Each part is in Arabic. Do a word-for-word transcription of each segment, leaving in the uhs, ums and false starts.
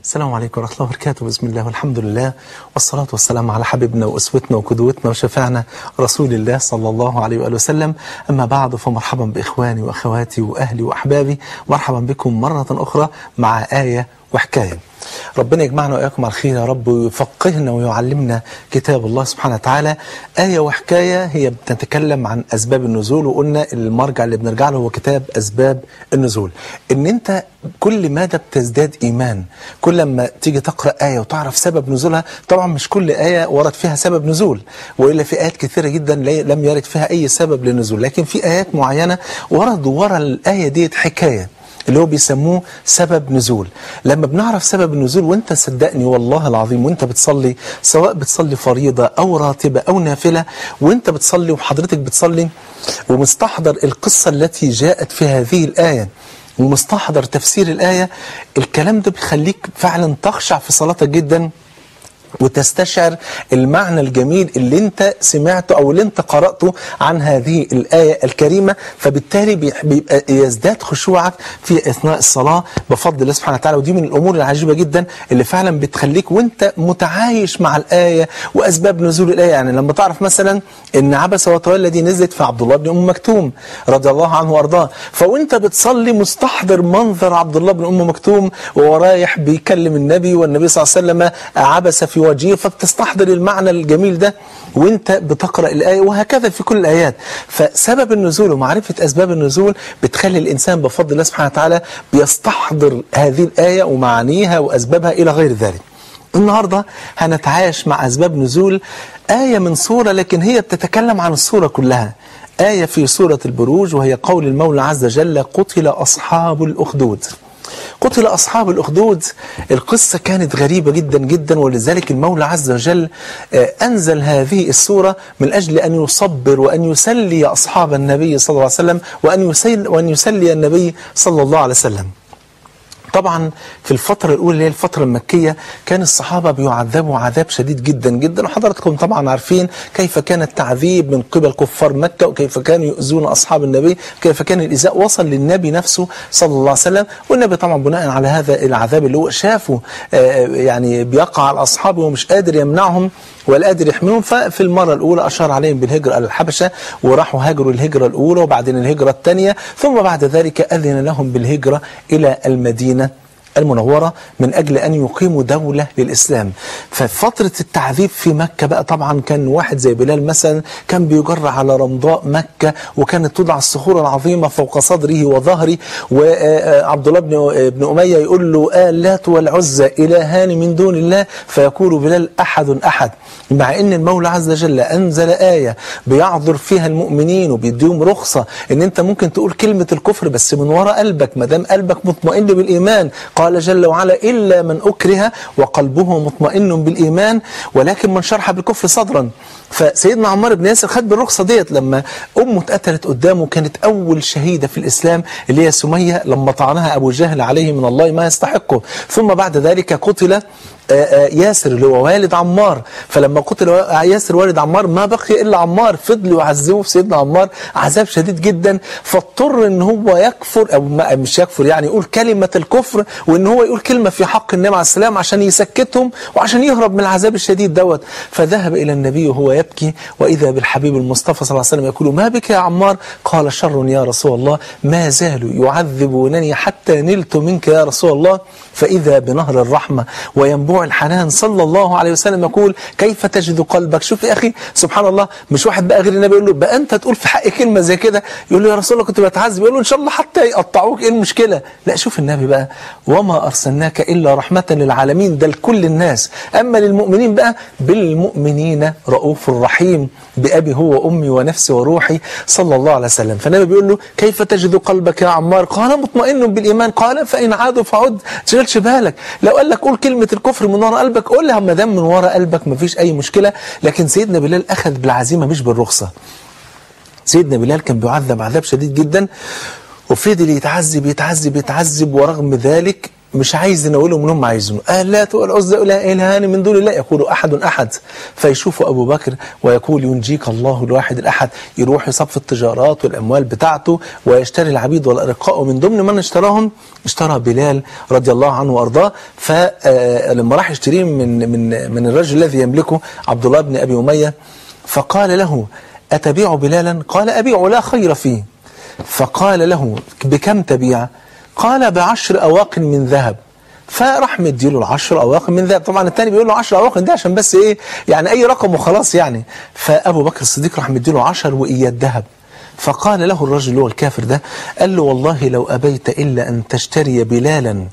السلام عليكم ورحمة الله وبركاته. بسم الله والحمد لله والصلاة والسلام على حبيبنا وأسوتنا وقدوتنا وشفيعنا رسول الله صلى الله عليه وآله وسلم. أما بعد، فمرحبا بإخواني وأخواتي وأهلي وأحبابي، مرحبا بكم مرة أخرى مع آية وحكاية. ربنا يجمعنا وإياكم على الخير يا رب، ويفقهنا ويعلمنا كتاب الله سبحانه وتعالى. آية وحكاية هي بتتكلم عن أسباب النزول، وقلنا المرجع اللي بنرجع له هو كتاب أسباب النزول. إن أنت كل ماذا بتزداد إيمان، كل ما تيجي تقرأ آية وتعرف سبب نزولها. طبعا مش كل آية ورد فيها سبب نزول، وإلا في آيات كثيرة جدا لم يرد فيها أي سبب للنزول، لكن في آيات معينة ورد ورا الآية ديت حكاية اللي هو بيسموه سبب نزول. لما بنعرف سبب النزول، وانت صدقني والله العظيم وانت بتصلي، سواء بتصلي فريضة او راتبة او نافلة، وانت بتصلي وحضرتك بتصلي ومستحضر القصة التي جاءت في هذه الآية ومستحضر تفسير الآية، الكلام ده بيخليك فعلا تخشع في صلاتك جدا، وتستشعر المعنى الجميل اللي انت سمعته او اللي انت قرأته عن هذه الآية الكريمة. فبالتالي بيبقى يزداد خشوعك في أثناء الصلاة بفضل الله سبحانه وتعالى. ودي من الأمور العجيبة جدا اللي فعلا بتخليك وانت متعايش مع الآية وأسباب نزول الآية. يعني لما تعرف مثلا ان عبس وتولى دي نزلت في عبد الله بن أم مكتوم رضي الله عنه وارضاه، فوانت بتصلي مستحضر منظر عبد الله بن أم مكتوم وهو رايح بيكلم النبي، والنبي صلى الله عليه وسلم عبس في وجهه، فبتستحضر المعنى الجميل ده وانت بتقرأ الآية، وهكذا في كل الآيات. فسبب النزول ومعرفة أسباب النزول بتخلي الإنسان بفضل الله سبحانه وتعالى بيستحضر هذه الآية ومعانيها وأسبابها إلى غير ذلك. النهاردة هنتعايش مع أسباب نزول آية من سورة، لكن هي بتتكلم عن السورة كلها. آية في سورة البروج، وهي قول المولى عز وجل: قتل أصحاب الأخدود. قتل أصحاب الأخدود. القصة كانت غريبة جدا جدا، ولذلك المولى عز وجل أنزل هذه السورة من أجل أن يصبر وأن يسلي أصحاب النبي صلى الله عليه وسلم، وأن يسلي, وأن يسلي النبي صلى الله عليه وسلم. طبعا في الفترة الأولى اللي هي الفترة المكية كان الصحابة بيعذبوا عذاب شديد جدا جدا، وحضراتكم طبعا عارفين كيف كان التعذيب من قبل كفار مكة، وكيف كانوا يؤذون أصحاب النبي، كيف كان الإيذاء وصل للنبي نفسه صلى الله عليه وسلم. والنبي طبعا بناء على هذا العذاب اللي هو شافه يعني بيقع على أصحابه ومش قادر يمنعهم ولا قادر يحميهم، ففي المرة الأولى أشار عليهم بالهجرة إلى الحبشة، وراحوا هاجروا الهجرة الأولى وبعدين الهجرة الثانية، ثم بعد ذلك أذن لهم بالهجرة إلى المدينة المنورة من أجل أن يقيموا دولة للإسلام. ففترة التعذيب في مكة بقى طبعا كان واحد زي بلال مثلا كان بيجر على رمضاء مكة، وكانت تضع الصخور العظيمة فوق صدره وظهره، وعبد الله بن, بن أمية يقول له: اللات والعزى إلهان من دون الله، فيقول بلال: أحد أحد. مع أن المولى عز وجل أنزل آية بيعذر فيها المؤمنين وبيديهم رخصة أن أنت ممكن تقول كلمة الكفر بس من وراء قلبك ما دام قلبك مطمئن بالإيمان. قال جل وعلا: إلا من أكره وقلبه مطمئن بالإيمان ولكن من شرح بالكفر صدرا. فسيدنا عمار بن ياسر خد بالرخصة ديت لما أمه اتقتلت قدامه، كانت أول شهيدة في الإسلام اللي هي سمية، لما طعنها أبو جهل عليه من الله ما يستحقه. ثم بعد ذلك قتل ياسر اللي هو والد عمار، فلما قتل ياسر والد عمار ما بقي إلا عمار، فضلوا يعذبوا في سيدنا عمار عذاب شديد جدا، فاضطر ان هو يكفر او مش يكفر يعني يقول كلمة الكفر، وان هو يقول كلمة في حق النبي عليه السلام عشان يسكتهم وعشان يهرب من العذاب الشديد دوت. فذهب إلى النبي وهو يبكي، وإذا بالحبيب المصطفى صلى الله عليه وسلم يقول: ما بك يا عمار؟ قال: شر يا رسول الله، ما زالوا يعذبونني حتى نلت منك يا رسول الله. فإذا بنهر الرحمة وينبوع الحنان صلى الله عليه وسلم يقول: كيف تجد قلبك؟ شوف يا أخي سبحان الله، مش واحد بقى غير النبي يقول له: بقى أنت تقول في حق كلمة زي كده؟ يقول له: يا رسول الله كنت بتعذب. يقول له: إن شاء الله حتى يقطعوك، إيه المشكلة؟ لا، شوف النبي بقى: وما أرسلناك إلا رحمة للعالمين، ده لكل الناس. أما للمؤمنين بقى: بالمؤمنين رؤوف رحيم، بأبي هو وأمي ونفسي وروحي صلى الله عليه وسلم. فالنبي بيقول له: كيف تجد قلبك يا عمار؟ قال: مطمئن بالإيمان. قال: فإن عادوا فعد. تشغلش بالك، لو قال لك قول كلمة الكفر من وراء قلبك قولها، ما دام من وراء قلبك مفيش أي مشكلة. لكن سيدنا بلال أخذ بالعزيمة مش بالرخصة. سيدنا بلال كان بيعذب عذاب شديد جدا، وفضل يتعذب يتعذب يتعذب، ورغم ذلك مش عايز ينولهم منهم عايزينه. اللات والعزى إلهان من دون الله، يقول أحد أحد. فيشوف أبو بكر ويقول ينجيك الله الواحد الأحد، يروح يصف التجارات والأموال بتاعته ويشتري العبيد والأرقاء، ومن ضمن من اشتراهم اشترى بلال رضي الله عنه وأرضاه. فلما راح يشتريه من من من الرجل الذي يملكه عبد الله بن أبي أمية، فقال له أتبيع بلالا؟ قال أبيع لا خير فيه. فقال له بكم تبيع؟ قال بعشر أواق من ذهب. فراح مديله العشر أواق من ذهب. طبعا الثاني بيقول له عشر أواق ده عشان بس ايه يعني اي رقم وخلاص يعني. فأبو بكر الصديق راح مديله عشر وإياد ذهب. فقال له الرجل اللي هو الكافر ده، قال له والله لو أبيت إلا أن تشتري بلالا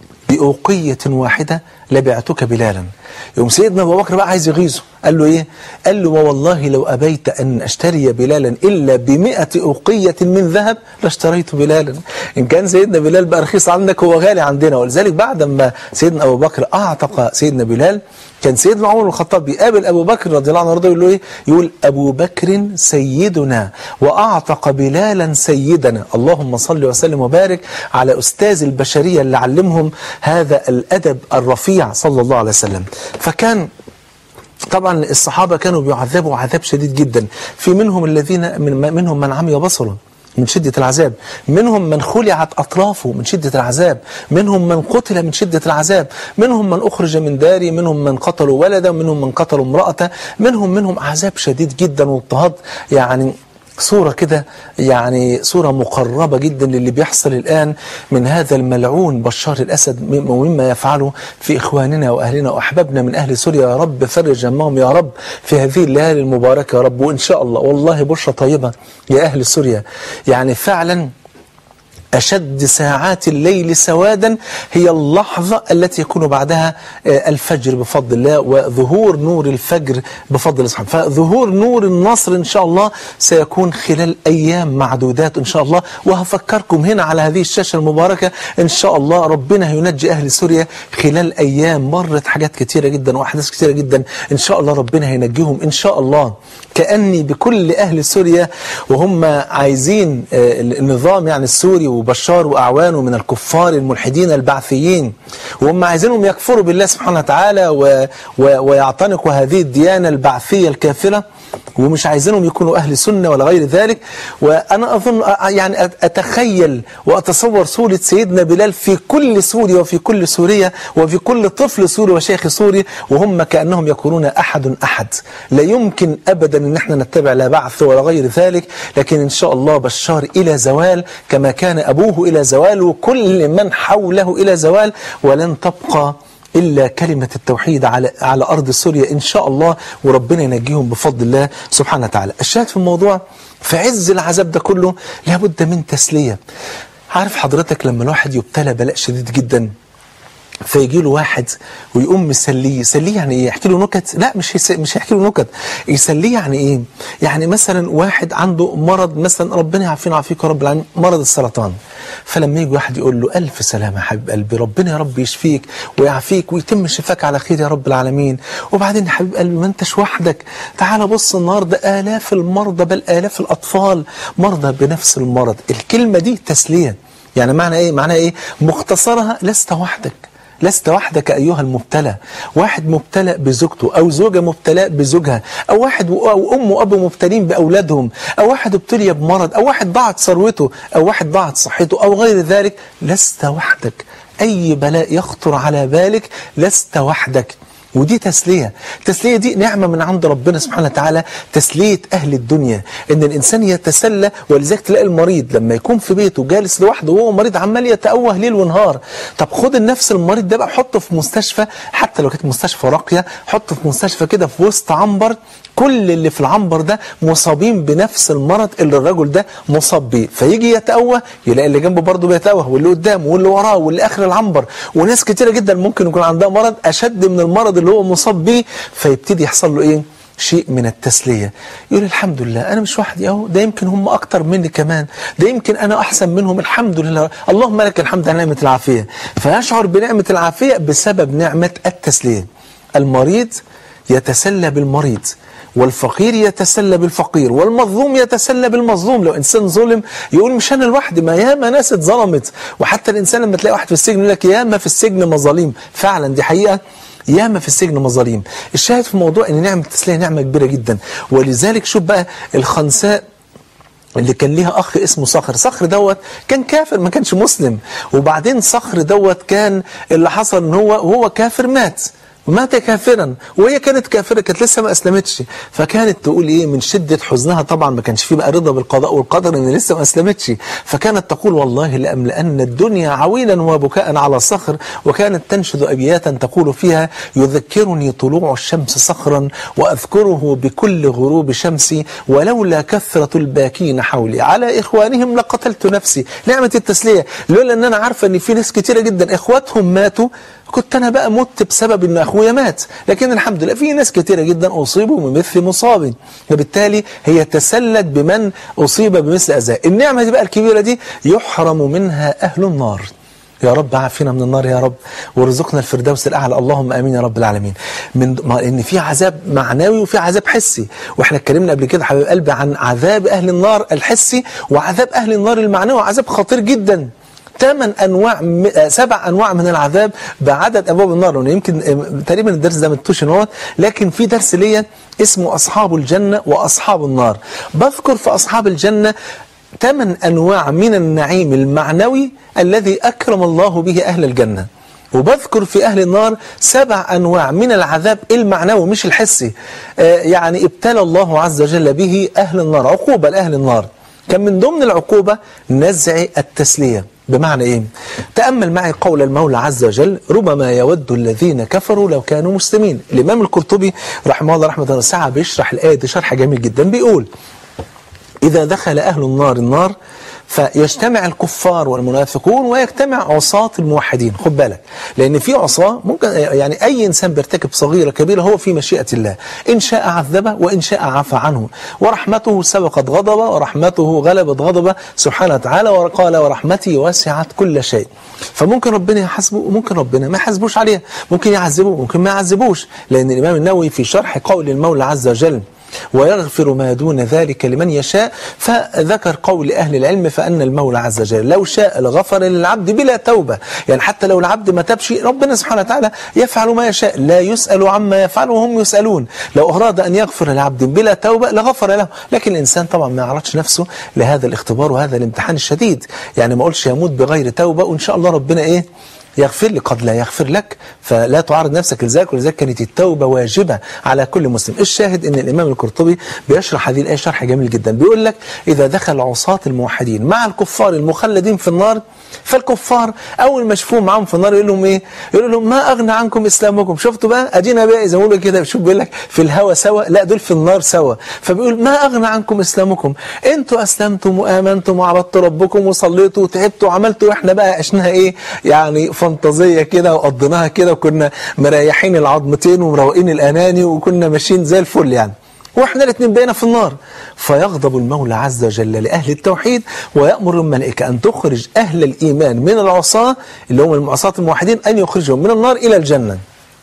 بأوقية واحدة لبعتك بلالا. يوم سيدنا أبو بكر بقى عايز يغيظه، قال له إيه؟ قال له والله لو أبيت أن أشتري بلالا إلا بمئة أوقية من ذهب لاشتريت بلالا. إن كان سيدنا بلال بقى رخيص عندك هو غالي عندنا. ولذلك بعد ما سيدنا أبو بكر أعتق سيدنا بلال، كان سيدنا عمر بن الخطاب بيقابل أبو بكر رضي الله عنه وارضاه يقول له إيه؟ يقول أبو بكر سيدنا وأعتق بلالا سيدنا. اللهم صل وسلم وبارك على أستاذ البشرية اللي علمهم هذا الأدب الرفيع صلى الله عليه وسلم. فكان طبعا الصحابة كانوا بيعذبوا عذاب شديد جدا. في منهم الذين من منهم من عمي بصره من شدة العذاب، منهم من خلعت أطرافه من شدة العذاب، منهم من قتل من شدة العذاب، منهم من أخرج من داره، منهم من قتلوا ولده، منهم من قتلوا امرأته، منهم منهم عذاب شديد جدا واضطهاد. يعني صورة كده يعني صورة مقربة جدا للي بيحصل الآن من هذا الملعون بشار الأسد ومما يفعله في إخواننا وأهلنا وأحبابنا من أهل سوريا. يا رب فرج همهم يا رب في هذه الليالي المباركة يا رب. وإن شاء الله والله بشرى طيبة يا أهل سوريا، يعني فعلا أشد ساعات الليل سوادا هي اللحظة التي يكون بعدها الفجر بفضل الله وظهور نور الفجر بفضل الله سبحانه. فظهور نور النصر إن شاء الله سيكون خلال أيام معدودات إن شاء الله. وهفكركم هنا على هذه الشاشة المباركة إن شاء الله ربنا هينجي أهل سوريا خلال أيام. مرت حاجات كتيرة جدا وأحداث كتيرة جدا إن شاء الله ربنا هينجيهم إن شاء الله. كأني بكل أهل سوريا وهم عايزين النظام يعني السوري وبشار وأعوانه من الكفار الملحدين البعثيين، وهم عايزينهم يكفروا بالله سبحانه وتعالى و... و... ويعتنقوا هذه الديانة البعثية الكافرة، ومش عايزينهم يكونوا أهل سنة ولا غير ذلك. وأنا أظن يعني أتخيل وأتصور صورة سيدنا بلال في كل سوريا وفي كل سوريا وفي كل طفل سوري وشيخ سوري وهم كأنهم يقولون أحد أحد. لا يمكن أبدا أن احنا نتبع لا بعث ولا غير ذلك، لكن إن شاء الله بشار إلى زوال كما كان أبوه إلى زوال وكل من حوله إلى زوال، ولن تبقى إلا كلمة التوحيد على على أرض سوريا إن شاء الله، وربنا ينجيهم بفضل الله سبحانه وتعالى. الشاهد في الموضوع في عز العذاب ده كله لابد من تسلية. عارف حضرتك لما الواحد يبتلى بلاء شديد جدا فيجي له واحد ويقوم مسليه. يسليه يعني ايه؟ يحكي له نكت؟ لا مش يس... مش يحكي له نكت. يسليه يعني ايه؟ يعني مثلا واحد عنده مرض مثلا ربنا يعافينا ويعافيك يا رب العالمين، مرض السرطان. فلما يجي واحد يقول له الف سلامه يا حبيب قلبي، ربنا يا رب يشفيك ويعافيك ويتم شفاك على خير يا رب العالمين. وبعدين يا حبيب قلبي ما انتش وحدك، تعال بص النهارده آلاف المرضى بل آلاف الأطفال مرضى بنفس المرض. الكلمة دي تسلية. يعني معنى ايه؟ معنى ايه؟ مختصرها لست وحدك، لست وحدك أيها المبتلى. واحد مبتلى بزوجته أو زوجة مبتلى بزوجها أو واحد أو أم وأب مبتلين بأولادهم أو واحد ابتلي بمرض أو واحد ضاعت ثروته أو واحد ضاعت صحته أو غير ذلك. لست وحدك، أي بلاء يخطر على بالك لست وحدك. ودي تسلية. تسلية دي نعمة من عند ربنا سبحانه وتعالى، تسلية أهل الدنيا إن الإنسان يتسلى. ولذلك تلاقي المريض لما يكون في بيته جالس لوحده وهو مريض عمال يتأوه ليل ونهار. طب خد النفس المريض ده بقى حطه في مستشفى، حتى لو كانت مستشفى راقية، حطه في مستشفى كده في وسط عنبر كل اللي في العنبر ده مصابين بنفس المرض اللي الرجل ده مصاب بيه. فيجي يتأوه يلاقي اللي جنبه برضه بيتأوه واللي قدامه واللي وراه واللي آخر العنبر، وناس كتيرة جدا ممكن يكون عندها مرض أشد من المرض اللي هو مصاب بيه. فيبتدي يحصل له إيه؟ شيء من التسلية. يقول الحمد لله أنا مش وحدي أهو، ده يمكن هم أكتر مني كمان، ده يمكن أنا أحسن منهم، الحمد لله اللهم لك الحمد على نعمة العافية. فيشعر بنعمة العافية بسبب نعمة التسلية. المريض يتسلى بالمريض والفقير يتسلى بالفقير، والمظلوم يتسلى بالمظلوم. لو إنسان ظلم يقول مش أنا لوحدي، ما ياما ناس اتظلمت. وحتى الإنسان لما تلاقي واحد في السجن يقول لك ياما في السجن مظاليم، فعلا دي حقيقة، ياما في السجن مظاليم. الشاهد في الموضوع ان نعمة التسلية نعمة كبيرة جدا. ولذلك شوف بقى الخنساء اللي كان ليها أخ اسمه صخر. صخر دوت كان كافر، ما كانش مسلم. وبعدين صخر دوت كان اللي حصل ان هو وهو كافر مات مات كافرا، وهي كانت كافرة، كانت لسه ما أسلمتش. فكانت تقول إيه من شدة حزنها، طبعا ما كانش فيه بقى رضا بالقضاء والقدر إن لسه ما أسلمتش، فكانت تقول والله لأملأن الدنيا عويلا وبكاء على صخر. وكانت تنشد أبياتا تقول فيها يذكرني طلوع الشمس صخرا وأذكره بكل غروب شمسي، ولولا كثرة الباكين حولي على إخوانهم لقتلت نفسي. نعمة التسلية، لولا أن أنا عارفة أن في ناس كتيرة جدا إخواتهم ماتوا كنت أنا بقى مت بسبب أن أخويا مات. لكن الحمد لله في ناس كتيرة جدا أصيبوا بمثل مصابي، فبالتالي هي تسلت بمن أصيب بمثل أذى. النعمة دي بقى الكبيرة دي يحرم منها أهل النار. يا رب عافينا من النار يا رب، ورزقنا الفردوس الأعلى، اللهم آمين يا رب العالمين. من ما إن في عذاب معنوي وفي عذاب حسي، وإحنا اتكلمنا قبل كده حبيب قلبي عن عذاب أهل النار الحسي وعذاب أهل النار المعنوي، عذاب خطير جدا. ثمان انواع سبع انواع من العذاب بعدد ابواب النار. وانا يمكن تقريبا الدرس ده متوش نوت، لكن في درس ليا اسمه اصحاب الجنه واصحاب النار. بذكر في اصحاب الجنه ثمان انواع من النعيم المعنوي الذي اكرم الله به اهل الجنه، وبذكر في أهل النار سبع أنواع من العذاب المعنوي مش الحسي. آه يعني ابتلى الله عز وجل به أهل النار، عقوبة لأهل النار. كان من ضمن العقوبة نزع التسلية. بمعنى إيه؟ تأمل معي قول المولى عز وجل ربما يود الذين كفروا لو كانوا مسلمين. الإمام القرطبي رحمه الله رحمة واسعة بيشرح الآية دي شرح جميل جدا، بيقول إذا دخل أهل النار النار فيجتمع الكفار والمنافقون ويجتمع عصاة الموحدين. خد بالك، لأن في عصاة ممكن يعني أي إنسان بيرتكب صغيرة كبيرة هو في مشيئة الله، إن شاء عذبه وإن شاء عفى عنه، ورحمته سبقت غضبه ورحمته غلبت غضبه سبحانه وتعالى، وقال ورحمتي وسعت كل شيء. فممكن ربنا يحاسبه وممكن ربنا ما يحاسبوش عليه، ممكن يعذبه وممكن ما يعذبوش، لأن الإمام النووي في شرح قول المولى عز وجل ويغفر ما دون ذلك لمن يشاء، فذكر قول أهل العلم فأن المولى عز وجل لو شاء لغفر للعبد بلا توبة. يعني حتى لو العبد ما تبش ربنا سبحانه وتعالى يفعل ما يشاء، لا يسأل عما يفعل وهم يسألون. لو أراد أن يغفر للعبد بلا توبة لغفر له، لكن الإنسان طبعا ما يعرضش نفسه لهذا الاختبار وهذا الامتحان الشديد. يعني ما أقولش يموت بغير توبة وإن شاء الله ربنا إيه يغفر لي، قد لا يغفر لك، فلا تعرض نفسك لذلك. ولذلك كانت التوبة واجبة على كل مسلم. الشاهد ان الامام القرطبي بيشرح هذه الآية شرح جميل جدا، بيقول لك اذا دخل عصاة الموحدين مع الكفار المخلدين في النار، فالكفار اول ما يشوفوهم معاهم في النار يقول لهم ايه؟ يقول لهم ما اغنى عنكم اسلامكم. شفتوا بقى ادينا بقى زي ما بيقولوا كده، شوف بيقول لك في الهوى سوا، لا دول في النار سوا. فبيقول ما اغنى عنكم اسلامكم، انتوا اسلمتم وامنتم وعبدتوا ربكم وصليتوا وتعبتوا وعملتوا، واحنا بقى عشناها ايه يعني فانتازيه كده وقضيناها كده، وكنا مريحين العظمتين ومروقين الاناني وكنا ماشيين زي الفل يعني، واحنا الاثنين بقينا في النار. فيغضب المولى عز وجل لأهل التوحيد ويأمر الملائكة أن تخرج أهل الإيمان من العصاة اللي هم المعصاة الموحدين، أن يخرجهم من النار إلى الجنة.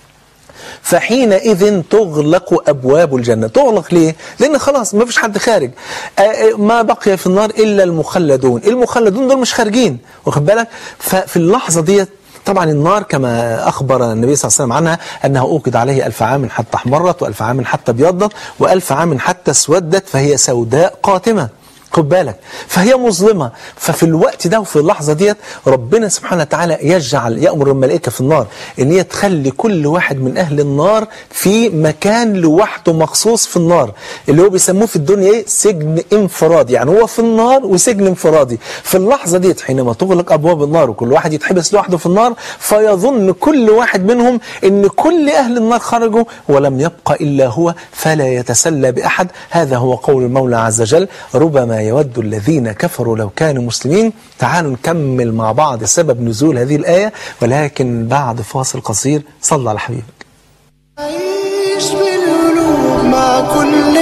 فحينئذ تغلق أبواب الجنة. تغلق ليه؟ لأن خلاص ما فيش حد خارج، ما بقي في النار إلا المخلدون. المخلدون دول مش خارجين، واخد بالك؟ ففي اللحظة ديت طبعا النار كما أخبر النبي صلى الله عليه وسلم عنها أنها أوقد عليه ألف عام حتى احمرت وألف عام حتى ابيضت وألف عام حتى اسودت، فهي سوداء قاتمة. خد بالك، فهي مظلمة. ففي الوقت ده وفي اللحظة ديت ربنا سبحانه وتعالى يجعل يأمر الملائكة في النار ان هي تخلي كل واحد من أهل النار في مكان لوحده مخصوص في النار، اللي هو بيسموه في الدنيا ايه؟ سجن انفرادي. يعني هو في النار وسجن انفرادي. في اللحظة ديت حينما تغلق أبواب النار وكل واحد يتحبس لوحده في النار، فيظن كل واحد منهم ان كل أهل النار خرجوا ولم يبقى إلا هو، فلا يتسلى بأحد. هذا هو قول المولى عز وجل ربما يود الذين كفروا لو كانوا مسلمين. تعالوا نكمل مع بعض سبب نزول هذه الآية، ولكن بعد فاصل قصير. صلى على حبيبك. عيش بالقلوب مع كل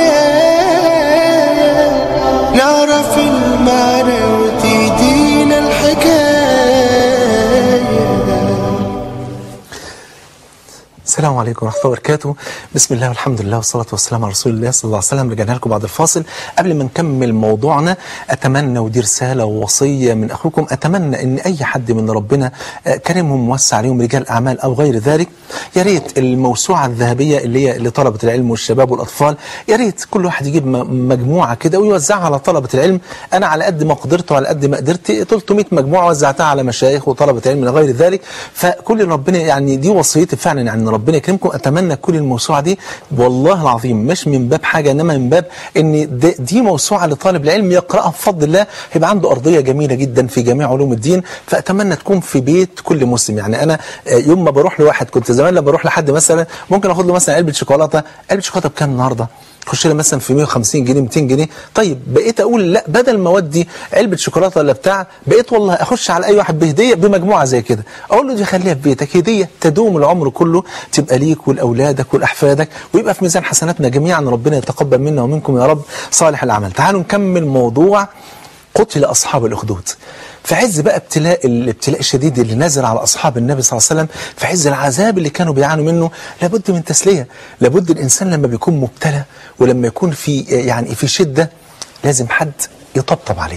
آية، نعرف المعنى وتدينا الحكاية. السلام عليكم ورحمة الله وبركاته. بسم الله والحمد لله والصلاة والسلام على رسول الله صلى الله عليه وسلم. رجعنا لكم بعد الفاصل. قبل ما نكمل موضوعنا أتمنى، ودي رسالة ووصية من أخوكم، أتمنى أن أي حد من ربنا كرمهم موسع عليهم رجال أعمال أو غير ذلك، يا ريت الموسوعة الذهبية اللي هي لطلبة العلم والشباب والأطفال، يا ريت كل واحد يجيب مجموعة كده ويوزعها على طلبة العلم. أنا على قد ما قدرت وعلى قد ما قدرت ثلاثمائة مجموعة وزعتها على مشايخ وطلبة علم من غير ذلك. فكل ربنا يعني دي وصيتي فعلا، يعني ربنا يكرمكم. أتمنى كل الموسوعة دي والله العظيم مش من باب حاجة، إنما من باب إن دي, دي موسوعة لطالب العلم يقرأها بفضل الله، هيبقى عنده أرضية جميلة جدا في جميع علوم الدين. فأتمنى تكون في بيت كل مسلم. يعني أنا يوم ما بروح لواحد، كنت زمان لما بروح لحد مثلا ممكن أخذ له مثلا علبة شوكولاتة، علبة شوكولاتة بكام النهاردة؟ خش لها مثلا في مئة وخمسين جنيه مئتين جنيه. طيب بقيت اقول لا، بدل ما اودي علبه شوكولاته ولا بتاع، بقيت والله اخش على اي واحد بهديه بمجموعه زي كده، اقول له دي خليها في بيتك، هديه تدوم العمر كله، تبقى ليك ولاولادك ولاحفادك، ويبقى في ميزان حسناتنا جميعا. ربنا يتقبل منا ومنكم يا رب صالح الاعمال. تعالوا نكمل موضوع قتل اصحاب الاخدود. في عز بقى ابتلاء الابتلاء الشديد اللي نزل على أصحاب النبي صلى الله عليه وسلم، في عز العذاب اللي كانوا بيعانوا منه، لابد من تسلية. لابد الإنسان لما بيكون مبتلى ولما يكون في يعني في شدة لازم حد يطبطب عليه.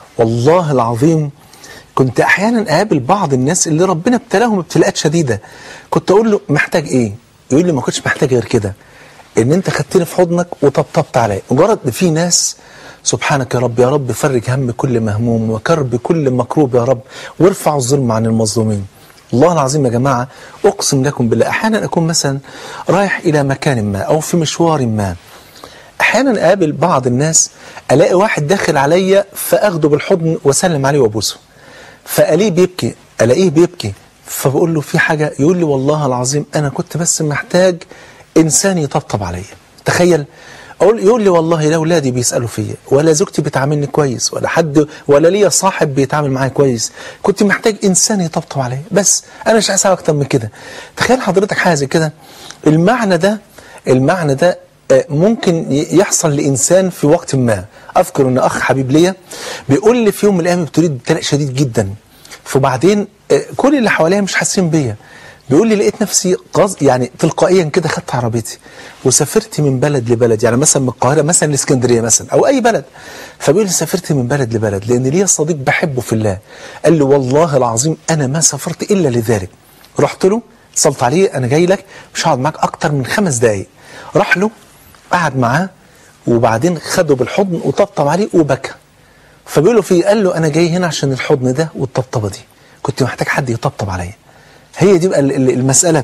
والله العظيم كنت أحيانا أقابل بعض الناس اللي ربنا ابتلاهم ابتلاءات شديدة، كنت أقول له محتاج إيه؟ يقول لي ما كنتش محتاج غير كده، إن أنت خدتني في حضنك وطبطبت علي. مجرد في ناس سبحانك يا رب، يا رب فرج هم كل مهموم وكرب كل مكروب يا رب، وارفع الظلم عن المظلومين. الله العظيم يا جماعة أقسم لكم بالله، أحيانا أكون مثلا رايح إلى مكان ما أو في مشوار ما، أحيانا أقابل بعض الناس ألاقي واحد داخل عليا فأخده بالحضن وسلم عليه وأبوسه، فألاقيه بيبكي ألاقيه بيبكي فبقول له في حاجة؟ يقول لي والله العظيم أنا كنت بس محتاج إنسان يطبطب عليا. تخيل، أقول يقول لي والله لا أولادي بيسألوا فيا، ولا زوجتي بتعاملني كويس، ولا حد ولا ليا صاحب بيتعامل معايا كويس، كنت محتاج إنسان يطبطب عليا بس، أنا مش عايز أكتر من كده. تخيل حضرتك حاجة زي كده. المعنى ده المعنى ده ممكن يحصل لإنسان في وقت ما. أذكر أن أخ حبيب ليا بيقول لي في يوم من الأيام ابتليت بابتلاء شديد جدا، فبعدين كل اللي حواليا مش حاسين بيا. بيقول لي لقيت نفسي قص يعني تلقائيا كده خدت عربيتي وسافرت من بلد لبلد، يعني مثلا من القاهره مثلا لاسكندريه مثلا او اي بلد. فبيقول لي سافرت من بلد لبلد لان ليا صديق بحبه في الله. قال لي والله العظيم انا ما سافرت الا لذلك. رحت له اتصلت عليه، انا جاي لك مش هقعد معاك اكتر من خمس دقائق. راح له قعد معاه وبعدين خده بالحضن وطبطب عليه وبكى. فبيقول له في قال له انا جاي هنا عشان الحضن ده والطبطبه دي، كنت محتاج حد يطبطب عليا. هي دي بقى المسألة،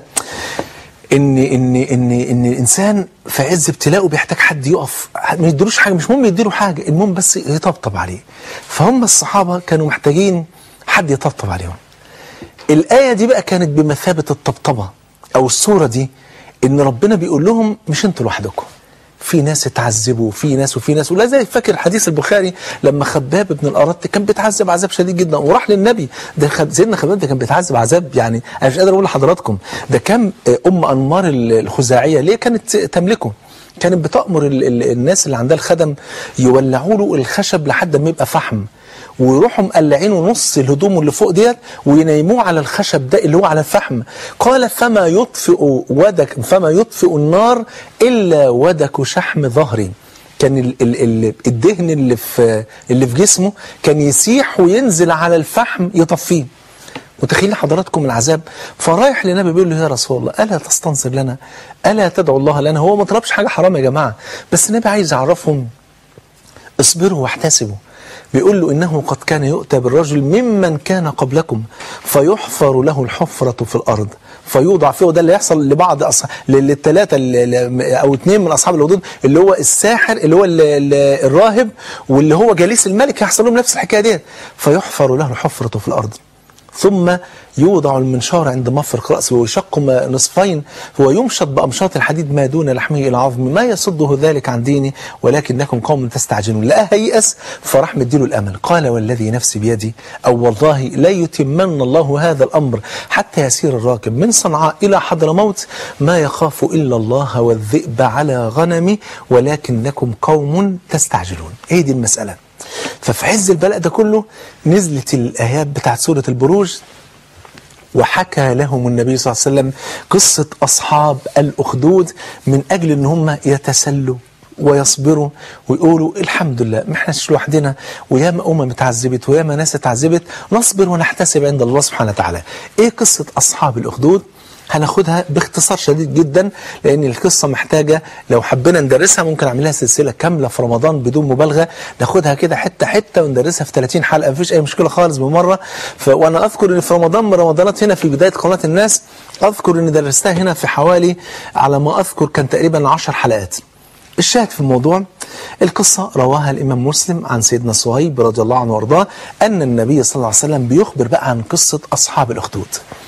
إن إن إن إن الإنسان في عز ابتلاءه بيحتاج حد يقف، ما يديلوش حاجة، مش مهم يديله حاجة، المهم بس يطبطب عليه. فهم الصحابة كانوا محتاجين حد يطبطب عليهم. الآية دي بقى كانت بمثابة الطبطبة، أو السورة دي إن ربنا بيقول لهم مش أنتوا لوحدكم، في ناس اتعذبوا وفي ناس وفي ناس. ولا زي فاكر حديث البخاري لما خباب بن الأرط كان بيتعذب عذاب شديد جدا وراح للنبي. ده سيدنا خباب ده كان بيتعذب عذاب يعني انا مش قادر اقول لحضراتكم. ده كان ام انمار الخزاعيه ليه كانت تملكه، كانت بتأمر ال ال الناس اللي عندها الخدم يولعوا له الخشب لحد ما يبقى فحم، ويروحوا مقلعينه نص الهدوم اللي فوق ديت وينيموه على الخشب ده اللي هو على الفحم. قال فما يطفئ ودك فما يطفئ النار الا ودك شحم ظهري. كان ال ال ال الدهن اللي في اللي في جسمه كان يسيح وينزل على الفحم يطفيه. متخيلين حضراتكم العذاب؟ فرايح للنبي بيقول له يا رسول الله الا تستنصر لنا، الا تدعو الله لنا. هو ما طلبش حاجه حرام يا جماعه، بس النبي عايز يعرفهم اصبروا واحتسبوا. بيقول له إنه قد كان يؤتى بالرجل ممن كان قبلكم فيحفر له الحفرة في الأرض فيوضع فيه. وده اللي يحصل لبعض أص... للثلاثة أو اثنين من أصحاب الأخدود، اللي هو الساحر اللي هو ال... ال... الراهب واللي هو جليس الملك، يحصل لهم نفس الحكاية دي. فيحفر له الحفرة في الأرض ثم يوضع المنشار عند مفرق رأسه ويشق نصفين ويمشط بأمشاط الحديد ما دون لحمه إلى عظمه ما يصده ذلك عن ديني ولكنكم قوم تستعجلون. لقاها يأس فراح مديله الأمل. قال والذي نفسي بيدي أو والله لا يتمن الله هذا الأمر حتى يسير الراكب من صنعاء إلى حضرموت ما يخاف إلا الله والذئب على غنمي ولكنكم قوم تستعجلون. هي دي المسألة. ففي عز البلاء ده كله نزلت الآيات بتاعت سورة البروج وحكى لهم النبي صلى الله عليه وسلم قصة أصحاب الأخدود من أجل أن هم يتسلوا ويصبروا ويقولوا الحمد لله ما احناش لوحدنا، وياما أمم اتعذبت وياما ناس اتعذبت، نصبر ونحتسب عند الله سبحانه وتعالى. ايه قصة أصحاب الأخدود؟ هناخدها باختصار شديد جدا، لأن القصة محتاجة لو حبينا ندرسها ممكن أعملها سلسلة كاملة في رمضان بدون مبالغة، ناخدها كده حتة حتة وندرسها في ثلاثين حلقة، مفيش أي مشكلة خالص بمرة. ف... وأنا أذكر أن في رمضان من رمضانات هنا في بداية قناة الناس، أذكر أني درستها هنا في حوالي على ما أذكر كان تقريبا عشر حلقات. الشاهد في الموضوع القصة رواها الإمام مسلم عن سيدنا صهيب رضي الله عنه وارضاه أن النبي صلى الله عليه وسلم بيخبر بقى عن قصة أصحاب الأخدود.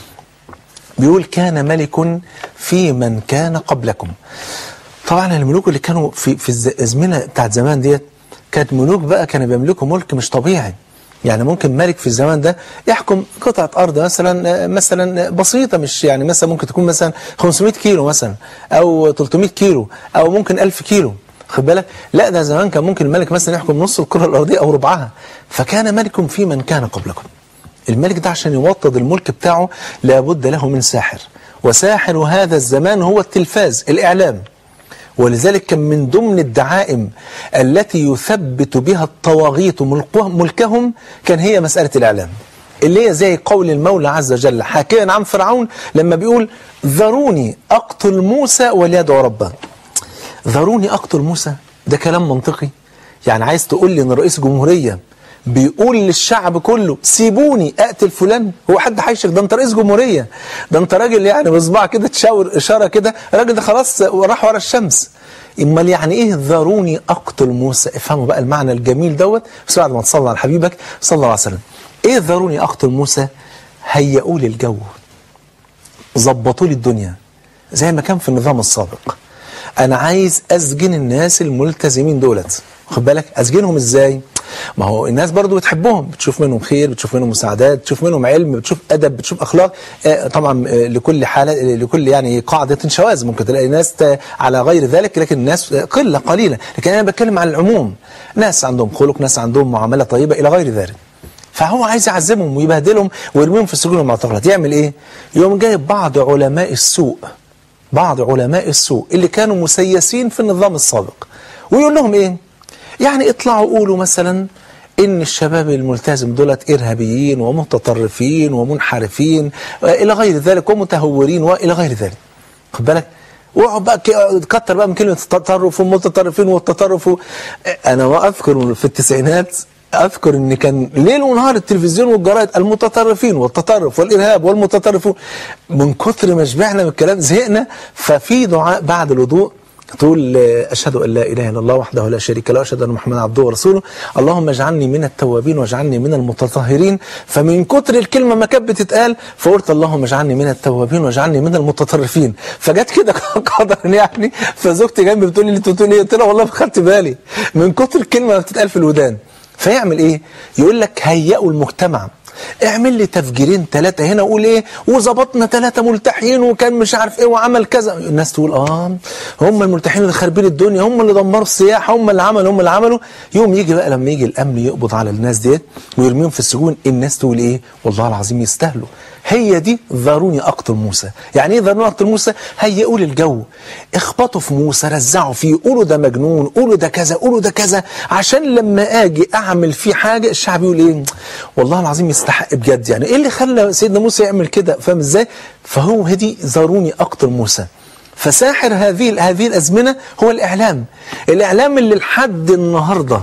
بيقول كان ملك في من كان قبلكم. طبعا الملوك اللي كانوا في في الازمنه بتاعت زمان ديت كانت ملوك بقى كانوا بيملكوا ملك مش طبيعي. يعني ممكن ملك في الزمان ده يحكم قطعه ارض مثلا مثلا بسيطه، مش يعني مثلا ممكن تكون مثلا خمسمائة كيلو مثلا او ثلاثمائة كيلو او ممكن ألف كيلو، خد بالك؟ لا ده زمان كان ممكن الملك مثلا يحكم نص الكره الارضيه او ربعها. فكان ملك في من كان قبلكم. الملك ده عشان يوطد الملك بتاعه لابد له من ساحر، وساحر هذا الزمان هو التلفاز، الإعلام. ولذلك كان من ضمن الدعائم التي يثبت بها الطواغيت ملكهم كان هي مسألة الإعلام، اللي هي زي قول المولى عز وجل حكيا عن فرعون لما بيقول ذروني أقتل موسى وليدعو ربه. ذروني أقتل موسى، ده كلام منطقي؟ يعني عايز تقول لي إن رئيس جمهورية بيقول للشعب كله سيبوني اقتل فلان؟ هو حد هيشك؟ ده انت رئيس جمهوريه، ده انت راجل يعني بصباع كده تشاور اشاره كده، الراجل ده خلاص راح ورا الشمس. امال يعني ايه ذروني اقتل موسى؟ افهموا بقى المعنى الجميل دوت بس بعد ما تصلي على حبيبك صلى الله عليه وسلم. ايه ذروني اقتل موسى؟ هيئوا لي الجو، ظبطوا لي الدنيا زي ما كان في النظام السابق. انا عايز اسجن الناس الملتزمين دولت، خد بالك؟ اسجنهم ازاي؟ ما هو الناس برضو بتحبهم، بتشوف منهم خير، بتشوف منهم مساعدات، بتشوف منهم علم، بتشوف أدب، بتشوف أخلاق. آه طبعا آه لكل حالة لكل يعني قاعدة شواذ، ممكن تلاقي ناس على غير ذلك، لكن الناس قلة قليلة. لكن أنا بتكلم عن العموم، ناس عندهم خلق، ناس عندهم معاملة طيبة إلى غير ذلك. فهو عايز يعذبهم ويبهدلهم ويرميهم في السجون والمعتقلات. يعمل إيه؟ يوم جايب بعض علماء السوء، بعض علماء السوء اللي كانوا مسيسين في النظام السابق، ويقول لهم إيه؟ يعني اطلعوا قولوا مثلا إن الشباب الملتزم دولت إرهابيين ومتطرفين ومنحرفين إلى غير ذلك ومتهورين وإلى غير ذلك، خد بالك؟ واقعد بقى كتر بقى من كلمة التطرف والمتطرفين والتطرف. أنا ما أذكر في التسعينات أذكر إن كان ليل ونهار التلفزيون والجرايد المتطرفين والتطرف والإرهاب والمتطرفون. من كتر ما شبعنا من الكلام زهقنا. ففي دعاء بعد الوضوء تقول أشهد أن لا إله إلا الله وحده لا شريك له وأشهد أن محمدا عبده ورسوله اللهم اجعلني من التوابين واجعلني من المتطهرين. فمن كتر الكلمة ما كانت بتتقال فقلت اللهم اجعلني من التوابين واجعلني من المتطرفين. فجت كده قدرا يعني. فزوجتي جنبي بتقول لي انت بتقول ايه؟ قلت لها والله ما خدت بالي من كتر الكلمة ما بتتقال في الودان. فيعمل ايه؟ يقول لك هيئوا المجتمع، اعمل لي تفجيرين ثلاثة هنا وقول ايه وظبطنا ثلاثة ملتحين وكان مش عارف ايه وعمل كذا. الناس تقول اه هم الملتحين اللي خاربين الدنيا، هم اللي دمروا السياحة، هم اللي عملوا هم اللي عملوا. يوم يجي بقى لما يجي الامن يقبض على الناس ديت ويرميهم في السجون، الناس تقول ايه؟ والله العظيم يستاهلوا. هي دي ذروني اقتل موسى. يعني ايه ذروني اقتل موسى؟ هيئوا لي الجو، اخبطوا في موسى، رزعوا فيه، قولوا ده مجنون، قولوا ده كذا، قولوا ده كذا، عشان لما اجي اعمل فيه حاجه الشعب يقول ايه؟ والله العظيم يستحق بجد. يعني ايه اللي خلى سيدنا موسى يعمل كده؟ فاهم ازاي؟ فهو هدي ذروني اقتل موسى. فساحر هذه هذه الازمنه هو الاعلام، الاعلام اللي لحد النهارده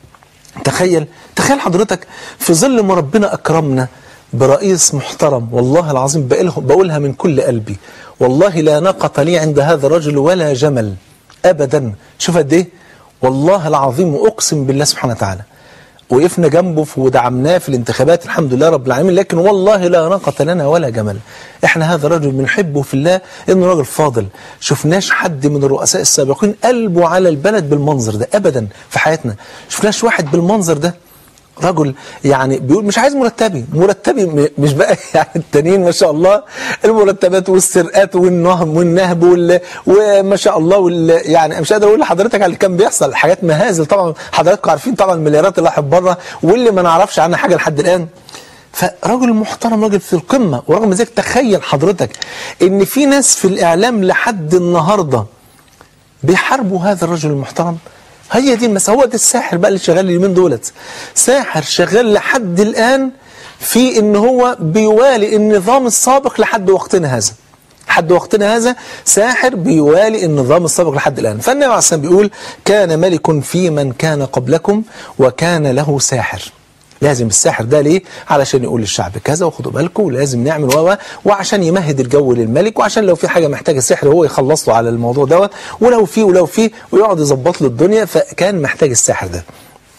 تخيل تخيل حضرتك في ظل ما ربنا اكرمنا برئيس محترم، والله العظيم بقولها من كل قلبي، والله لا ناقة لي عند هذا الرجل ولا جمل أبدا. شوف قد إيه والله العظيم، وأقسم بالله سبحانه وتعالى وقفنا جنبه ودعمناه في الانتخابات الحمد لله رب العالمين، لكن والله لا ناقة لنا ولا جمل. احنا هذا الرجل بنحبه في الله انه راجل فاضل. شفناش حد من الرؤساء السابقين قلبه على البلد بالمنظر ده ابدا في حياتنا. شفناش واحد بالمنظر ده، رجل يعني بيقول مش عايز مرتبي، مرتبي مش بقى يعني التانيين ما شاء الله المرتبات والسرقات والنهب والنهب وال وما شاء الله وال يعني مش قادر اقول لحضرتك على اللي كان بيحصل، حاجات مهازل طبعا حضراتكم عارفين طبعا المليارات اللي راحت بره واللي ما نعرفش عنها حاجه لحد الان. فرجل محترم، راجل في القمة. ورغم ذلك تخيل حضرتك ان في ناس في الاعلام لحد النهاردة بيحاربوا هذا الرجل المحترم. هي دي المسألة. هو ده الساحر بقى اللي شغال اليومين دولت، ساحر شغال لحد الآن في ان هو بيوالي النظام السابق لحد وقتنا هذا. لحد وقتنا هذا ساحر بيوالي النظام السابق لحد الآن. فالنبي عليه الصلاة والسلام بيقول كان ملك في من كان قبلكم وكان له ساحر. لازم الساحر ده ليه؟ علشان يقول للشعب كذا وخدوا بالكم ولازم نعمل و وعشان يمهد الجو للملك، وعشان لو في حاجة محتاجة سحر هو يخلص له على الموضوع دوت، ولو في ولو في ويقعد يظبط له الدنيا. فكان محتاج الساحر ده.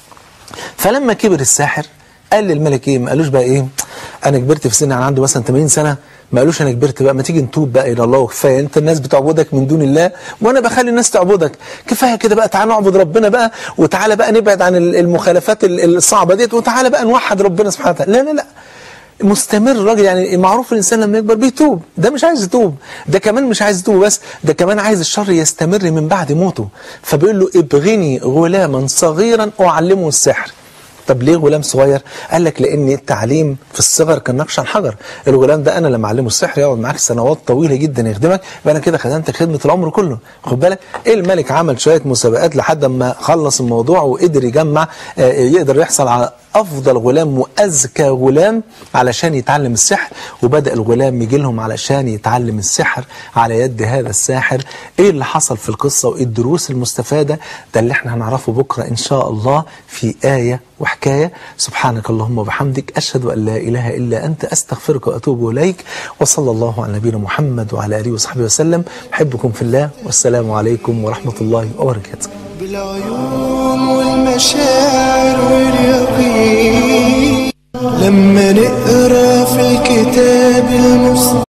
فلما كبر الساحر قال للملك ايه؟ ما قالوش بقى ايه انا كبرت في سن، انا عندي مثلا ثمانين سنة، ما قالوش انا كبرت بقى، ما تيجي نتوب بقى الى الله وكفايه انت الناس بتعبدك من دون الله وانا بخلي الناس تعبدك، كفايه كده بقى، تعالى نعبد ربنا بقى، وتعالى بقى نبعد عن المخالفات الصعبه ديت، وتعالى بقى نوحد ربنا سبحانه وتعالى. لا لا لا، مستمر الراجل. يعني معروف الانسان لما يكبر بيتوب، ده مش عايز يتوب، ده كمان مش عايز يتوب بس، ده كمان عايز الشر يستمر من بعد موته. فبيقول له ابغني غلاما صغيرا اعلمه السحر. طب ليه غلام صغير؟ قال لك لان التعليم في الصغر كان نقش على الحجر. الغلام ده انا لما اعلمه السحر يقعد معاك سنوات طويله جدا يخدمك، يبقى انا كده خدمتك خدمه العمر كله. خد بالك الملك عمل شويه مسابقات لحد ما خلص الموضوع وقدر يجمع، يقدر يحصل على افضل غلام واذكى غلام علشان يتعلم السحر. وبدا الغلام يجي لهم علشان يتعلم السحر على يد هذا الساحر. ايه اللي حصل في القصه وايه الدروس المستفاده؟ ده اللي احنا هنعرفه بكره ان شاء الله في ايه وحكايه. سبحانك اللهم وبحمدك، اشهد ان لا اله الا انت، استغفرك واتوب اليك. وصلى الله على نبينا محمد وعلى اله وصحبه وسلم. احبكم في الله، والسلام عليكم ورحمه الله وبركاته. بالعيون والمشاعر واليقين لما نقرا في الكتاب المصطفى